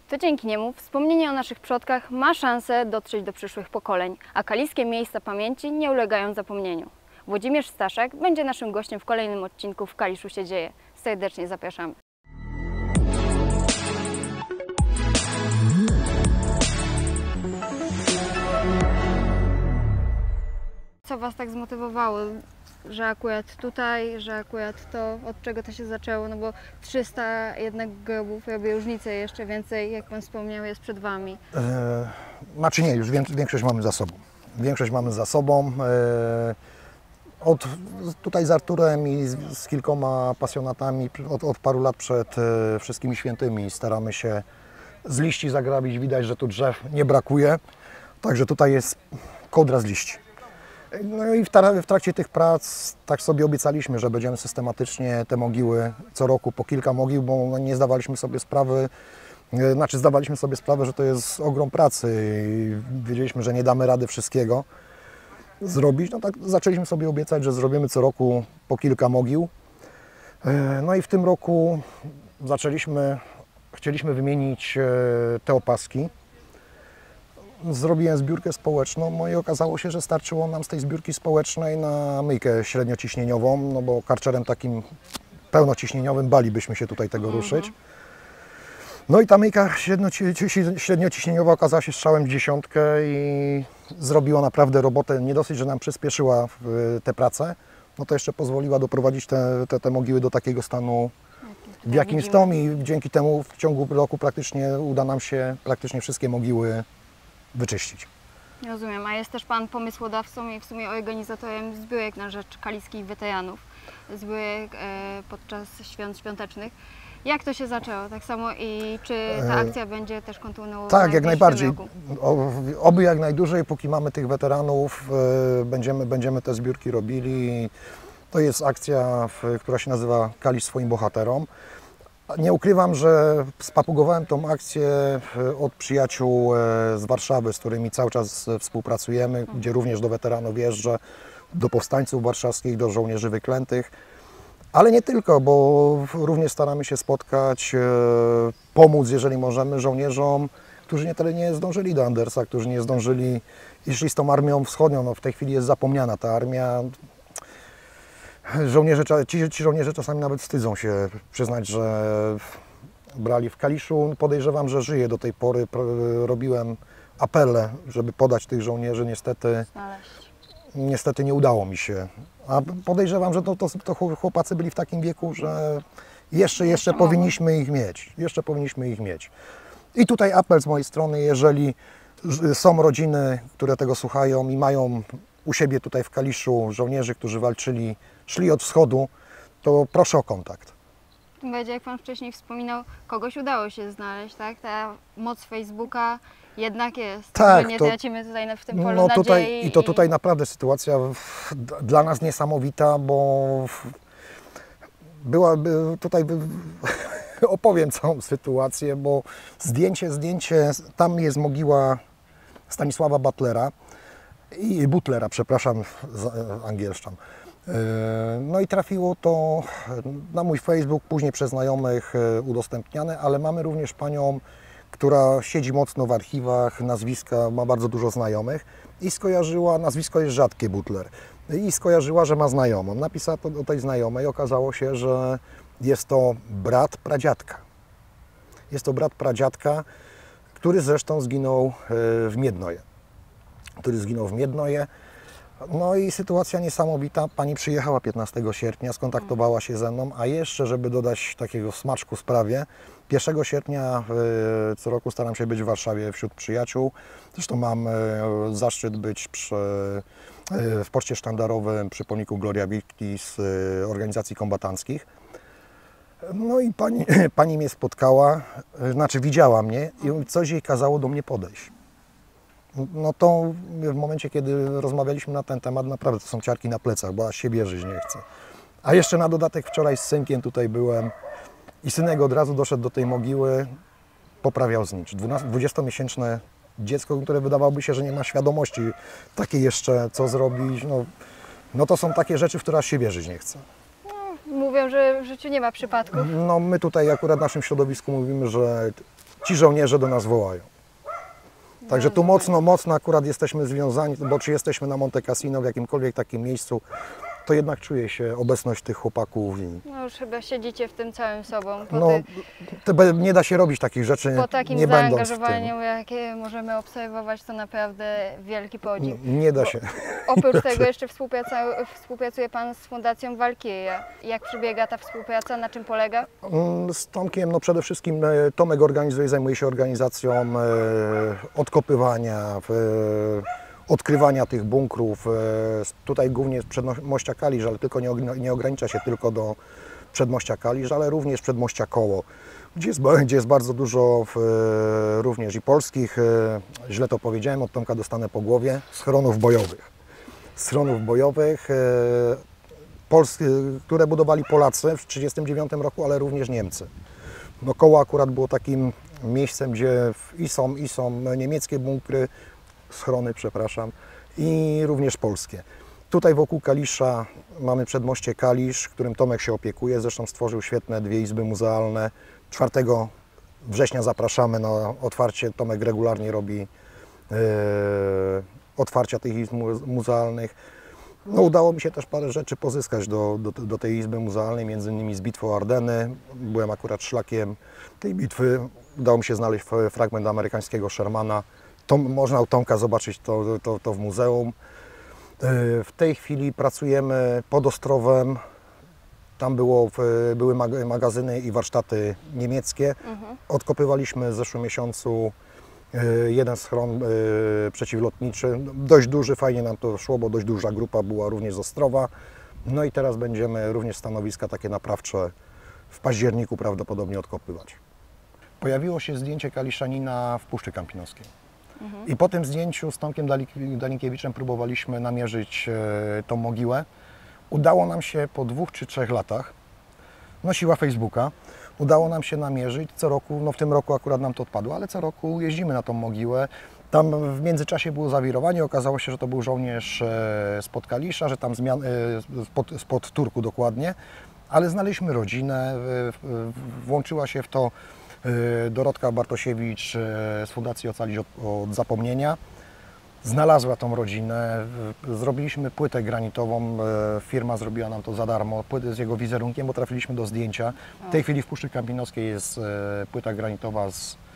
To dzięki niemu wspomnienie o naszych przodkach ma szansę dotrzeć do przyszłych pokoleń, a kaliskie miejsca pamięci nie ulegają zapomnieniu. Włodzimierz Staszak będzie naszym gościem w kolejnym odcinku W Kaliszu się dzieje. Serdecznie zapraszamy. Co Was tak zmotywowało, że akurat tutaj, że akurat to, od czego to się zaczęło? No bo 300 jednak grobów robi różnicę, jeszcze więcej, jak Pan wspomniał, jest przed Wami. Znaczy nie, już większość mamy za sobą. Większość mamy za sobą. Tutaj z Arturem i z kilkoma pasjonatami od paru lat przed wszystkimi świętymi staramy się z liści zagrabić. Widać, że tu drzew nie brakuje, także tutaj jest kołdra z liści. No i w trakcie tych prac tak sobie obiecaliśmy, że będziemy systematycznie te mogiły co roku po kilka mogił, bo nie zdawaliśmy sobie sprawy, zdawaliśmy sobie sprawę, że to jest ogrom pracy i wiedzieliśmy, że nie damy rady wszystkiego zrobić. No tak zaczęliśmy sobie obiecać, że zrobimy co roku po kilka mogił. No i w tym roku chcieliśmy wymienić te opaski. Zrobiłem zbiórkę społeczną, no i okazało się, że starczyło nam z tej zbiórki społecznej na myjkę średniociśnieniową, no bo karczerem takim pełnociśnieniowym balibyśmy się tutaj tego ruszyć. No i ta myjka średniociśnieniowa okazała się strzałem w dziesiątkę i zrobiła naprawdę robotę. Nie dosyć, że nam przyspieszyła te prace, no to jeszcze pozwoliła doprowadzić te mogiły do takiego stanu, w jakim są, i dzięki temu w ciągu roku uda nam się wszystkie mogiły wyczyścić. Rozumiem, a jest też Pan pomysłodawcą i w sumie organizatorem zbiórek na rzecz kaliskich weteranów, zbiórek podczas świąt świątecznych. Jak to się zaczęło? Tak samo i czy ta akcja będzie też kontynuowana? Tak, jak najbardziej. Oby jak najdłużej, póki mamy tych weteranów, będziemy te zbiórki robili. To jest akcja, która się nazywa Kalisz swoim bohaterom. Nie ukrywam, że spapugowałem tą akcję od przyjaciół z Warszawy, z którymi cały czas współpracujemy, gdzie również do weteranów jeżdżę, do powstańców warszawskich, do żołnierzy wyklętych. Ale nie tylko, bo również staramy się spotkać, pomóc, jeżeli możemy, żołnierzom, którzy nie zdążyli do Andersa, którzy nie zdążyli, szli z tą armią wschodnią. No w tej chwili jest zapomniana ta armia. Ci żołnierze czasami nawet wstydzą się przyznać, że brali w Kaliszu. Podejrzewam, że żyje do tej pory. Robiłem apele, żeby podać tych żołnierzy. Niestety nie udało mi się. A podejrzewam, że to chłopacy byli w takim wieku, że jeszcze powinniśmy ich mieć. Jeszcze powinniśmy ich mieć. I tutaj apel z mojej strony, jeżeli są rodziny, które tego słuchają i mają u siebie tutaj w Kaliszu żołnierzy, którzy walczyli, szli od wschodu, to proszę o kontakt. Będzie, jak Pan wcześniej wspominał, kogoś udało się znaleźć, tak? Ta moc Facebooka jednak jest, tak, że nie tracimy tutaj w tym polu no nadziei. I tutaj naprawdę sytuacja dla nas niesamowita, bo opowiem całą sytuację, bo zdjęcie, tam jest mogiła Stanisława Butlera, przepraszam, angielszczan. No i trafiło to na mój Facebook, później przez znajomych udostępniane, ale mamy również panią, która siedzi mocno w archiwach, nazwiska, ma bardzo dużo znajomych i skojarzyła, nazwisko jest rzadkie, Butler, i skojarzyła, że ma znajomą. Napisała to do tej znajomej, okazało się, że jest to brat pradziadka. Jest to brat pradziadka, który zresztą zginął w Miednoje. No i sytuacja niesamowita. Pani przyjechała 15 sierpnia, skontaktowała się ze mną, a jeszcze, żeby dodać takiego smaczku sprawie, 1 sierpnia co roku staram się być w Warszawie wśród przyjaciół. Zresztą mam zaszczyt być w Poczcie Sztandarowym przy pomniku Gloria Victis organizacji kombatanckich. No i pani mnie spotkała, widziała mnie i coś jej kazało do mnie podejść. No to w momencie, kiedy rozmawialiśmy na ten temat, naprawdę to są ciarki na plecach, bo aż się wierzyć nie chce. A jeszcze na dodatek wczoraj z synkiem tutaj byłem i synek od razu doszedł do tej mogiły, poprawiał znicz. 20-miesięczne dziecko, które wydawałoby się, że nie ma świadomości takiej jeszcze, co zrobić. No to są takie rzeczy, w które aż się wierzyć nie chce. Mówią, że w życiu nie ma przypadków. No my tutaj akurat w naszym środowisku mówimy, że ci żołnierze do nas wołają. Także tu mocno akurat jesteśmy związani, bo czy jesteśmy na Monte Cassino, w jakimkolwiek takim miejscu, to jednak czuje się obecność tych chłopaków. No już chyba siedzicie w tym całym sobą. Nie da się robić takich rzeczy, Po takim nie będąc w zaangażowaniu, jakie możemy obserwować, to naprawdę wielki podziw. tym. Nie da się. Oprócz tego jeszcze współpracuje Pan z Fundacją Walkiria. Jak przebiega ta współpraca, na czym polega? Z Tomkiem, no przede wszystkim Tomek zajmuje się organizacją odkopywania, odkrywania tych bunkrów. Tutaj głównie z przedmościa Kalisz, ale tylko nie ogranicza się tylko do przedmościa Kalisz, ale również przedmościa Koło, gdzie jest bardzo dużo również i polskich, źle to powiedziałem, od Tomka dostanę po głowie, schronów bojowych. Schronów bojowych, które budowali Polacy w 1939 roku, ale również Niemcy. No, Koło akurat było takim miejscem, gdzie i są niemieckie bunkry, schrony, przepraszam, i również polskie. Tutaj wokół Kalisza mamy przedmoście Kalisz, którym Tomek się opiekuje. Zresztą stworzył świetne 2 izby muzealne. 4 września zapraszamy na otwarcie. Tomek regularnie robi otwarcia tych izb muzealnych. No, udało mi się też parę rzeczy pozyskać do tej izby muzealnej, między innymi z bitwy o Ardeny. Byłem akurat szlakiem tej bitwy. Udało mi się znaleźć fragment amerykańskiego Shermana. Można u Tomka zobaczyć to w muzeum. W tej chwili pracujemy pod Ostrowem. Tam były magazyny i warsztaty niemieckie. Odkopywaliśmy w zeszłym miesiącu jeden schron przeciwlotniczy. Dość duży, fajnie nam to szło, bo dość duża grupa była również z Ostrowa. No i teraz będziemy również stanowiska takie naprawcze w październiku prawdopodobnie odkopywać. Pojawiło się zdjęcie Kaliszanina w Puszczy Kampinoskiej. I po tym zdjęciu z Tomkiem Dalinkiewiczem próbowaliśmy namierzyć tą mogiłę. Udało nam się po 2 czy 3 latach, no siła Facebooka, udało nam się namierzyć co roku, no w tym roku akurat nam to odpadło, ale co roku jeździmy na tą mogiłę. Tam w międzyczasie było zawirowanie, okazało się, że to był żołnierz spod Kalisza, że tam spod Turku dokładnie, ale znaleźliśmy rodzinę, włączyła się w to Dorotka Bartosiewicz z Fundacji Ocalić od Zapomnienia. Znalazła tą rodzinę, zrobiliśmy płytę granitową, firma zrobiła nam to za darmo, płytę z jego wizerunkiem, bo trafiliśmy do zdjęcia. W tej chwili w Puszczy Kampinoskiej jest płyta granitowa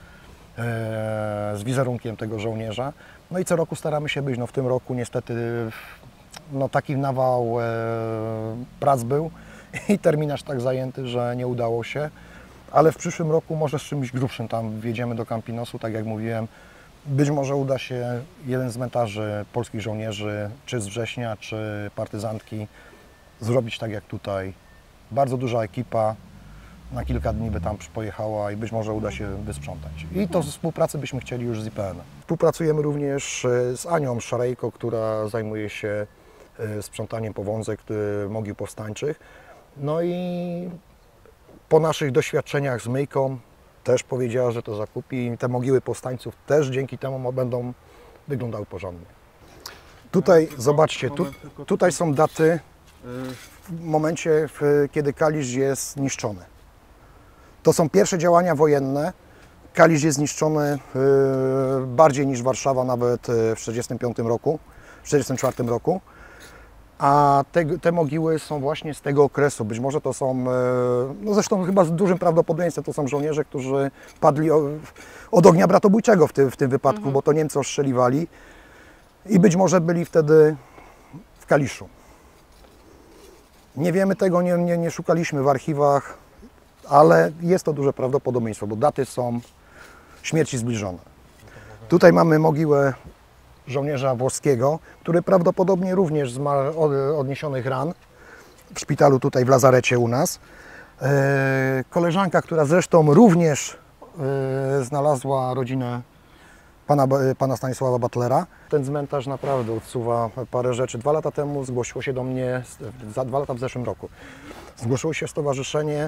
z wizerunkiem tego żołnierza. No i co roku staramy się być, no w tym roku niestety no taki nawał prac był i terminarz tak zajęty, że nie udało się. Ale w przyszłym roku może z czymś grubszym tam wjedziemy do Campinosu, tak jak mówiłem. Być może uda się jeden z cmentarzy polskich żołnierzy, czy z września, czy partyzantki, zrobić tak jak tutaj. Bardzo duża ekipa, na kilka dni by tam pojechała i być może uda się wysprzątać. I to współpracy byśmy chcieli już z IPN. Współpracujemy również z Anią Szarejko, która zajmuje się sprzątaniem powązek mogił powstańczych. No i po naszych doświadczeniach z myjką też powiedziała, że to zakupi i te mogiły powstańców też dzięki temu będą wyglądały porządnie. Tutaj, zobaczcie, tutaj są daty w momencie, kiedy Kalisz jest zniszczony. To są pierwsze działania wojenne. Kalisz jest zniszczony bardziej niż Warszawa nawet w 1945 roku, w 1944 roku. A te mogiły są właśnie z tego okresu. Być może to są, no zresztą chyba z dużym prawdopodobieństwem to są żołnierze, którzy padli od ognia bratobójczego w tym wypadku, bo to Niemcy ostrzeliwali i być może byli wtedy w Kaliszu. Nie wiemy tego, nie szukaliśmy w archiwach, ale jest to duże prawdopodobieństwo, bo daty są śmierci zbliżone. Tutaj mamy mogiłę żołnierza włoskiego, który prawdopodobnie również zmarł od odniesionych ran w szpitalu tutaj w lazarecie u nas. Koleżanka, która zresztą również znalazła rodzinę pana Stanisława Butlera. Ten cmentarz naprawdę odsuwa parę rzeczy. 2 lata temu zgłosiło się do mnie, 2 lata w zeszłym roku, zgłosiło się stowarzyszenie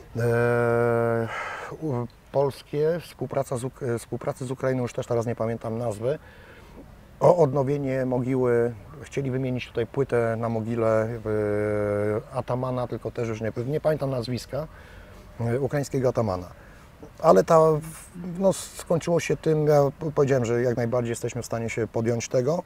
polskie, współpracy z Ukrainą, już też teraz nie pamiętam nazwy, o odnowienie mogiły. Chcieli wymienić tutaj płytę na mogile atamana, tylko też już nie pamiętam nazwiska, ukraińskiego atamana. Ale no, skończyło się tym, ja powiedziałem, że jak najbardziej jesteśmy w stanie się podjąć tego,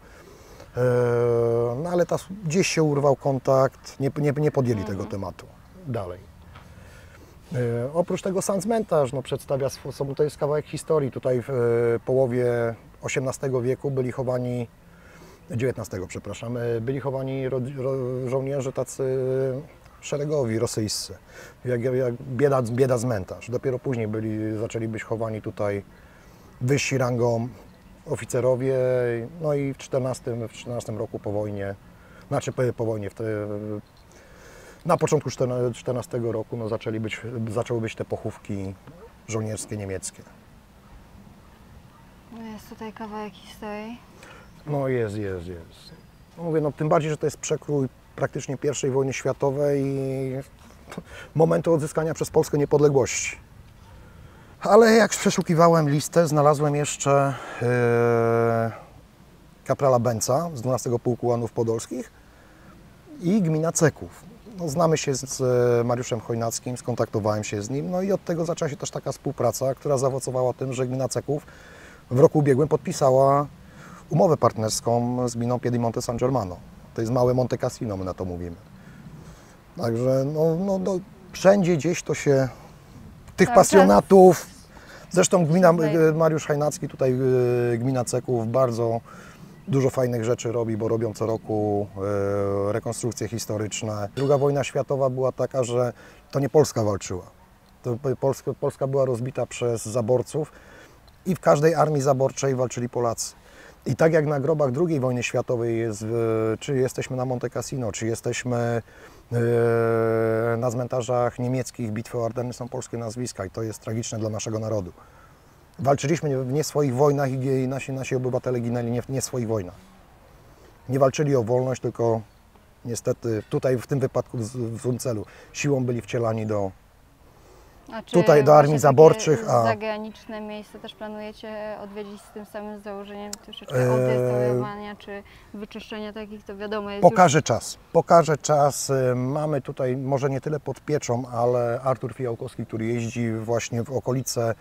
no ale gdzieś się urwał kontakt, nie podjęli tego tematu dalej. Oprócz tego sam cmentarz no, przedstawia, to jest kawałek historii. Tutaj w połowie XVIII wieku byli chowani, XIX, przepraszam, byli chowani żołnierze tacy szeregowi, rosyjscy, jak bieda cmentarz. Dopiero później zaczęli być chowani tutaj wyżsi rangą oficerowie, no i w 14 roku po wojnie, znaczy po wojnie, na początku 14 roku no, zaczęły być te pochówki żołnierskie niemieckie. Jest tutaj kawałek historii. No jest. No, mówię, no, tym bardziej, że to jest przekrój praktycznie I wojny światowej i momentu odzyskania przez Polskę niepodległości. Ale jak przeszukiwałem listę, znalazłem jeszcze kaprala Bęca z 12 Pułku Ułanów Podolskich i gmina Ceków. No, znamy się z Mariuszem Chojnackim, skontaktowałem się z nim, no i od tego zaczęła się też taka współpraca, która zaowocowała tym, że gmina Ceków w roku ubiegłym podpisała umowę partnerską z gminą Piedimonte San Germano. To jest małe Monte Cassino, my na to mówimy. Także no, wszędzie gdzieś to się, tych Cały pasjonatów, zresztą gmina, Mariusz Chojnacki, tutaj gmina Ceków bardzo dużo fajnych rzeczy robi, bo robią co roku rekonstrukcje historyczne. Druga wojna światowa była taka, że to nie Polska walczyła. Polska była rozbita przez zaborców i w każdej armii zaborczej walczyli Polacy. I tak jak na grobach II wojny światowej jest, czy jesteśmy na Monte Cassino, czy jesteśmy na cmentarzach niemieckich Bitwy o Ardenny, są polskie nazwiska i to jest tragiczne dla naszego narodu. Walczyliśmy w nie swoich wojnach i nasi obywatele ginęli nie w swoich wojnach. Nie walczyli o wolność, tylko niestety tutaj w tym wypadku w złym celu. Siłą byli wcielani do armii właśnie zaborczych. Takie zagraniczne miejsca też planujecie odwiedzić z tym samym założeniem troszeczkę odrestaurowania czy wyczyszczenia takich, to wiadomo jest Pokaże czas. Mamy tutaj może nie tyle pod pieczą, ale Artur Fijałkowski, który jeździ właśnie w okolice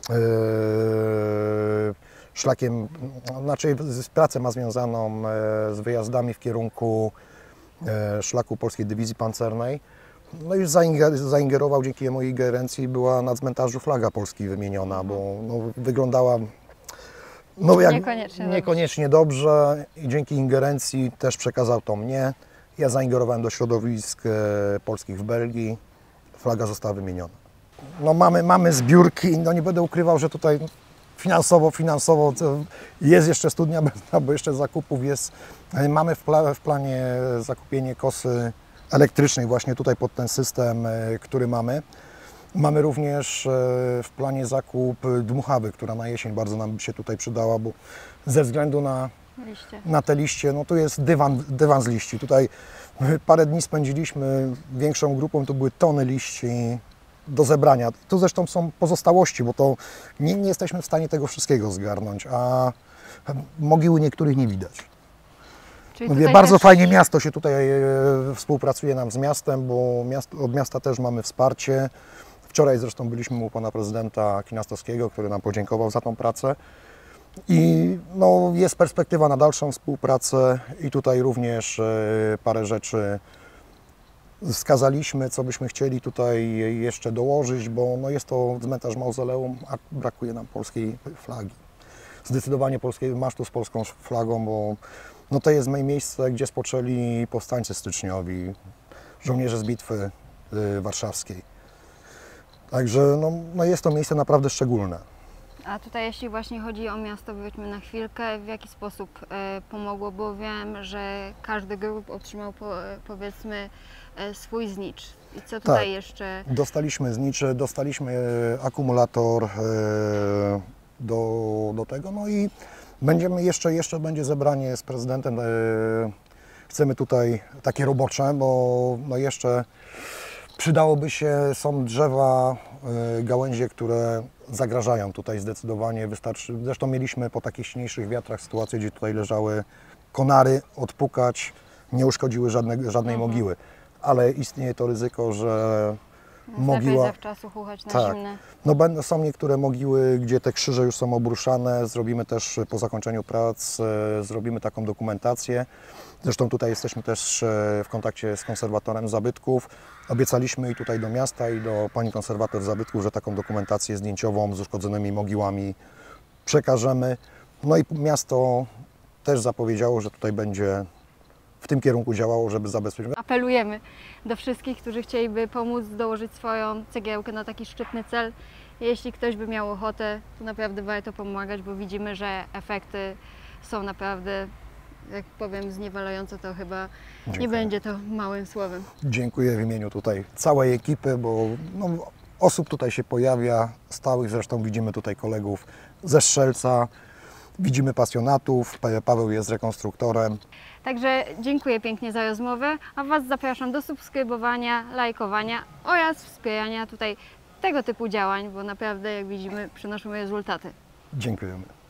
szlakiem, znaczy pracę ma związaną z wyjazdami w kierunku szlaku Polskiej Dywizji Pancernej. No już zaingerował, dzięki mojej ingerencji była na cmentarzu flaga Polski wymieniona, bo no, wyglądała no, jak niekoniecznie dobrze i dzięki ingerencji też przekazał to mnie. Ja zaingerowałem do środowisk polskich w Belgii, flaga została wymieniona. No, mamy zbiórki, no nie będę ukrywał, że tutaj finansowo jest jeszcze studnia, bo jeszcze zakupów jest. Mamy w planie zakupienie kosy elektrycznej właśnie tutaj pod ten system, który mamy. Mamy również w planie zakup dmuchawy, która na jesień bardzo nam się tutaj przydała, bo ze względu na te liście, no to jest dywan z liści. Tutaj parę dni spędziliśmy większą grupą, to były tony liści do zebrania. Tu zresztą są pozostałości, bo to nie jesteśmy w stanie tego wszystkiego zgarnąć, a mogiły niektórych nie widać. Mówię, bardzo fajnie miasto się tutaj współpracuje nam z miastem, bo od miasta też mamy wsparcie. Wczoraj zresztą byliśmy u pana prezydenta Kinastowskiego, który nam podziękował za tą pracę. I no, jest perspektywa na dalszą współpracę i tutaj również parę rzeczy wskazaliśmy, co byśmy chcieli tutaj jeszcze dołożyć, bo no, jest to cmentarz mauzoleum, a brakuje nam polskiej flagi. Zdecydowanie masztu z polską flagą, bo no to jest miejsce, gdzie spoczęli powstańcy styczniowi, żołnierze z Bitwy Warszawskiej. Także no jest to miejsce naprawdę szczególne. A tutaj jeśli właśnie chodzi o miasto, wróćmy na chwilkę, w jaki sposób pomogło, bo wiem, że każdy grup otrzymał powiedzmy swój znicz. I co tutaj jeszcze? Dostaliśmy znicz, dostaliśmy akumulator do tego, no i będziemy jeszcze będzie zebranie z prezydentem. Chcemy tutaj takie robocze, bo no jeszcze przydałoby się, są drzewa, gałęzie, które zagrażają tutaj zdecydowanie. Zresztą mieliśmy po takich silniejszych wiatrach sytuację, gdzie tutaj leżały konary, odpukać, nie uszkodziły żadnej mogiły. Ale istnieje to ryzyko, że mogiła. Zawczasu chuchać na Tak. zimne. No są niektóre mogiły, gdzie te krzyże już są obruszane. Zrobimy też po zakończeniu prac, zrobimy taką dokumentację. Zresztą tutaj jesteśmy też w kontakcie z konserwatorem zabytków. Obiecaliśmy i tutaj do miasta, i do pani konserwator zabytków, że taką dokumentację zdjęciową z uszkodzonymi mogiłami przekażemy. No i miasto też zapowiedziało, że tutaj będzie w tym kierunku działało, żeby zabezpieczyć. Apelujemy do wszystkich, którzy chcieliby pomóc dołożyć swoją cegiełkę na taki szczytny cel. Jeśli ktoś by miał ochotę, to naprawdę warto pomagać, bo widzimy, że efekty są naprawdę, jak powiem, zniewalające, to chyba Dziękuję. nie będzie to małym słowem. Dziękuję w imieniu tutaj całej ekipy, bo no, osób tutaj się pojawia, stałych, zresztą widzimy tutaj kolegów ze Strzelca, widzimy pasjonatów, Paweł jest rekonstruktorem. Także dziękuję pięknie za rozmowę, a Was zapraszam do subskrybowania, lajkowania oraz wspierania tutaj tego typu działań, bo naprawdę, jak widzimy, przynoszą rezultaty. Dziękujemy.